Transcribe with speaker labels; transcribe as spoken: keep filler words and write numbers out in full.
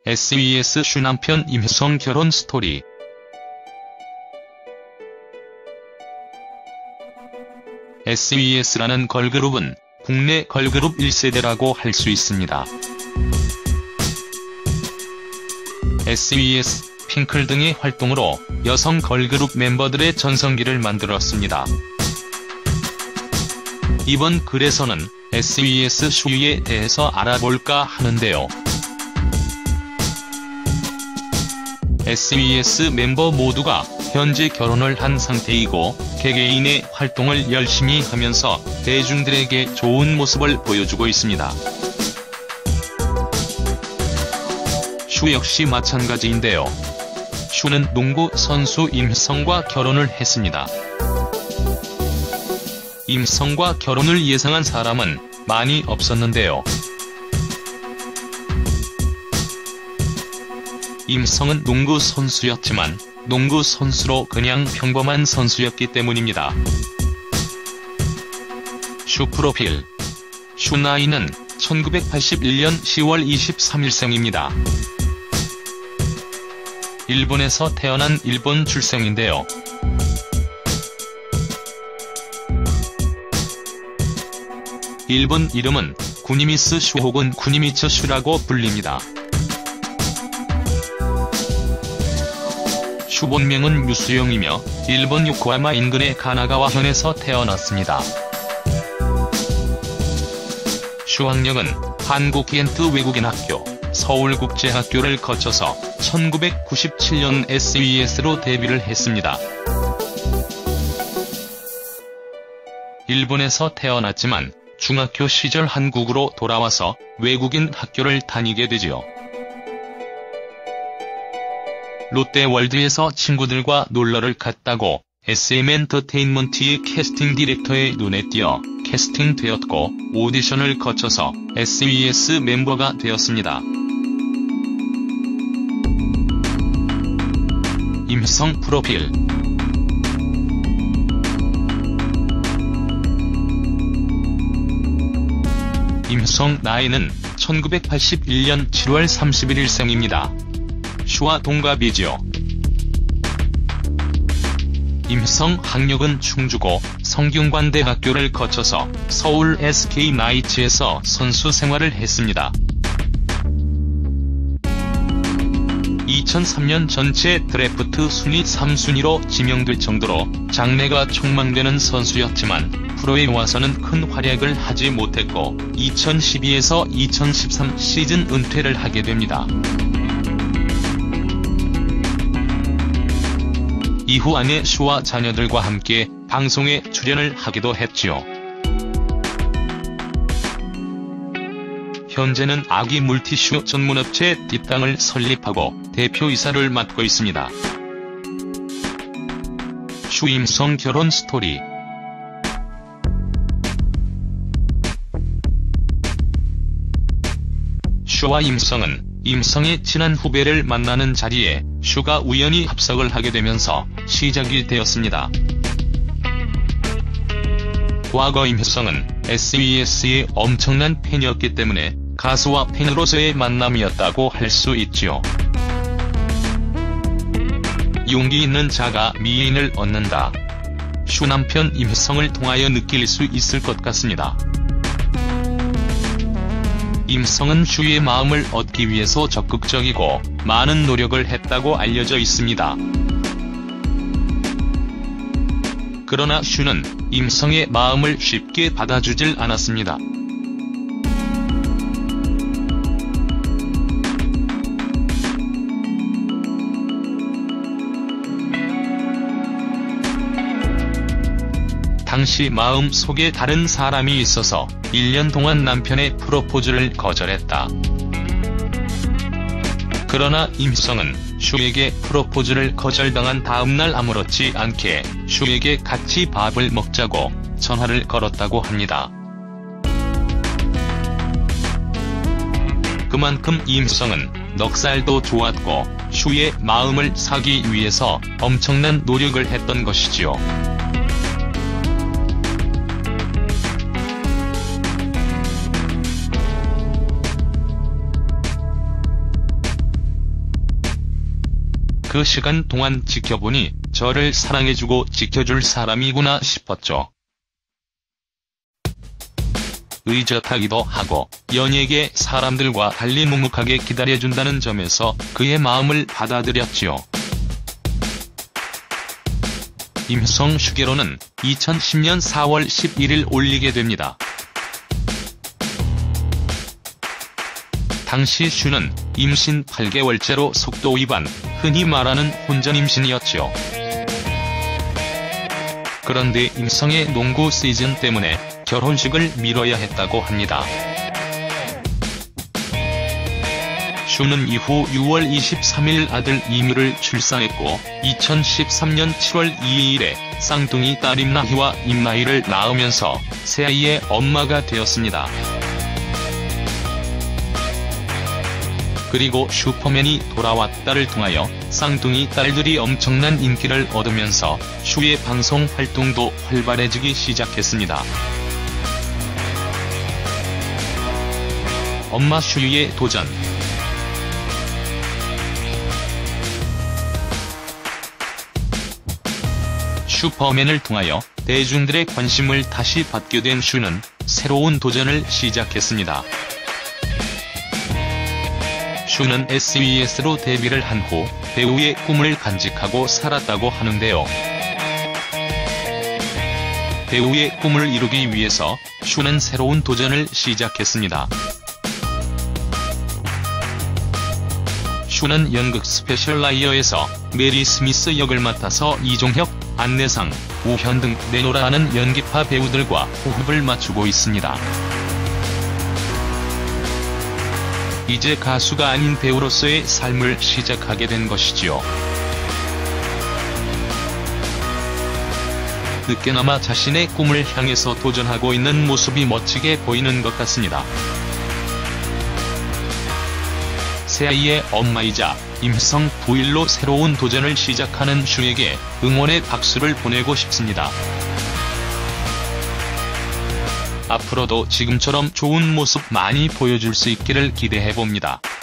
Speaker 1: 에스비에스 슈 남편 임혜성 결혼 스토리. 에스비에스라는 걸그룹은 국내 걸그룹 일 세대라고 할 수 있습니다. 에스비에스, 핑클 등의 활동으로 여성 걸그룹 멤버들의 전성기를 만들었습니다. 이번 글에서는 에스비에스 슈에 대해서 알아볼까 하는데요. 에스비에스 멤버 모두가 현재 결혼을 한 상태이고 개개인의 활동을 열심히 하면서 대중들에게 좋은 모습을 보여주고 있습니다. 슈 역시 마찬가지인데요. 슈는 농구 선수 임혜성과 결혼을 했습니다. 임혜성과 결혼을 예상한 사람은 많이 없었는데요. 임혜성은 농구 선수였지만 농구 선수로 그냥 평범한 선수였기 때문입니다. 슈 프로필. 슈 나이는 천구백팔십일 년 시월 이십삼일생입니다. 일본에서 태어난 일본 출생인데요. 일본 이름은 구니미스 슈 혹은 구니미츠 슈라고 불립니다. 슈 본명은 유수영이며 일본 요코하마 인근의 가나가와현에서 태어났습니다. 슈 학력은 한국엔트 외국인학교, 서울국제학교를 거쳐서 천구백구십칠 년 에스비에스로 데뷔를 했습니다. 일본에서 태어났지만 중학교 시절 한국으로 돌아와서 외국인 학교를 다니게 되지요. 롯데월드에서 친구들과 놀러를 갔다고 에스엠엔터테인먼트의 캐스팅 디렉터의 눈에 띄어 캐스팅되었고 오디션을 거쳐서 에스비에스 멤버가 되었습니다. 임혜성 프로필. 임혜성 나이는 천구백팔십일 년 칠월 삼십일일생입니다. 슈와 동갑이지요. 임혜성 학력은 충주고 성균관대학교를 거쳐서 서울 에스케이 나이츠에서 선수 생활을 했습니다. 이천삼 년 전체 드래프트 순위 삼 순위로 지명될 정도로 장래가 촉망되는 선수였지만 프로에 와서는 큰 활약을 하지 못했고 이천십이에서 이천십삼 시즌 은퇴를 하게 됩니다. 이후 아내 슈와 자녀들과 함께 방송에 출연을 하기도 했지요. 현재는 아기 물티슈 전문업체 뒷땅을 설립하고 대표이사를 맡고 있습니다. 슈 임혜성 결혼 스토리. 슈와 임혜성은 임혜성의 친한 후배를 만나는 자리에 슈가 우연히 합석을 하게 되면서 시작이 되었습니다. 과거 임혜성은 에스비에스의 엄청난 팬이었기 때문에 가수와 팬으로서의 만남이었다고 할 수 있지요. 용기 있는 자가 미인을 얻는다. 슈 남편 임혜성을 통하여 느낄 수 있을 것 같습니다. 임혜성은 슈의 마음을 얻기 위해서 적극적이고 많은 노력을 했다고 알려져 있습니다. 그러나 슈는 임혜성의 마음을 쉽게 받아주질 않았습니다. 당시 마음 속에 다른 사람이 있어서 일 년 동안 남편의 프로포즈를 거절했다. 그러나 임혜성은 슈에게 프로포즈를 거절당한 다음날 아무렇지 않게 슈에게 같이 밥을 먹자고 전화를 걸었다고 합니다. 그만큼 임혜성은 넉살도 좋았고 슈의 마음을 사기 위해서 엄청난 노력을 했던 것이지요. 그 시간 동안 지켜보니 저를 사랑해주고 지켜줄 사람이구나 싶었죠. 의젓하기도 하고 연예계 사람들과 달리 묵묵하게 기다려준다는 점에서 그의 마음을 받아들였지요. 임성 슈게로는 이천십 년 사월 십일일 올리게 됩니다. 당시 슈는 임신 팔 개월째로 속도 위반, 흔히 말하는 혼전 임신이었죠. 그런데 임성의 농구 시즌 때문에 결혼식을 미뤄야 했다고 합니다. 슈는 이후 유월 이십삼일 아들 이뮤를 출산했고 이천십삼 년 칠월 이일에 쌍둥이 딸 임나희와 임나희를 낳으면서 새아이의 엄마가 되었습니다. 그리고 슈퍼맨이 돌아왔다를 통하여 쌍둥이 딸들이 엄청난 인기를 얻으면서 슈의 방송 활동도 활발해지기 시작했습니다. 엄마 슈의 도전. 슈퍼맨을 통하여 대중들의 관심을 다시 받게 된 슈는 새로운 도전을 시작했습니다. 슈는 에스비에스로 데뷔를 한 후 배우의 꿈을 간직하고 살았다고 하는데요. 배우의 꿈을 이루기 위해서 슈는 새로운 도전을 시작했습니다. 슈는 연극 스페셜 라이어에서 메리 스미스 역을 맡아서 이종혁, 안내상, 우현 등 내노라 하는 연기파 배우들과 호흡을 맞추고 있습니다. 이제 가수가 아닌 배우로서의 삶을 시작하게 된 것이지요. 늦게나마 자신의 꿈을 향해서 도전하고 있는 모습이 멋지게 보이는 것 같습니다. 새아이의 엄마이자 임성 부일로 새로운 도전을 시작하는 슈에게 응원의 박수를 보내고 싶습니다. 앞으로도 지금처럼 좋은 모습 많이 보여줄 수 있기를 기대해봅니다.